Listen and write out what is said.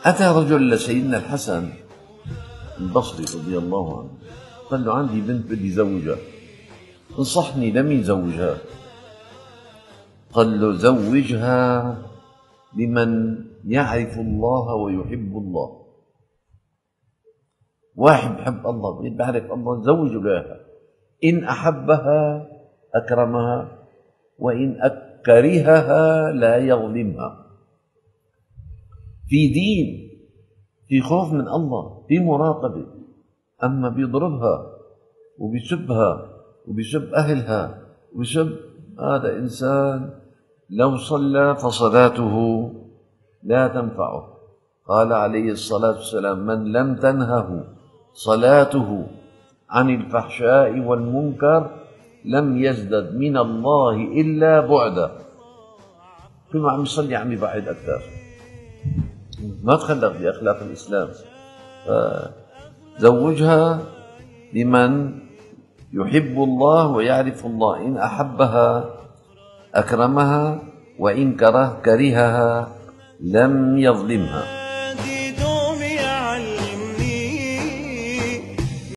أتى رجل لسيدنا الحسن البصري رضي الله عنه، قال له عندي بنت بدي زوجها، انصحني لمين زوجها؟ قال له زوجها لمن يعرف الله ويحب الله. واحد بحب الله بيعرف الله زوجه لها، إن أحبها أكرمها وإن كرهها لا يظلمها. في دين، في خوف من الله، في مراقبة. أما بيضربها وبيسبها وبيسب أهلها وبيسب، هذا إنسان لو صلى فصلاته لا تنفعه. قال عليه الصلاة والسلام من لم تنهه صلاته عن الفحشاء والمنكر لم يزدد من الله إلا بعدا. كل ما عم يصلي عم يبعد أكثر، ما تخلق بأخلاق الإسلام. زوجها لمن يحب الله ويعرف الله، إن أحبها أكرمها وإن كرهها لم يظلمها.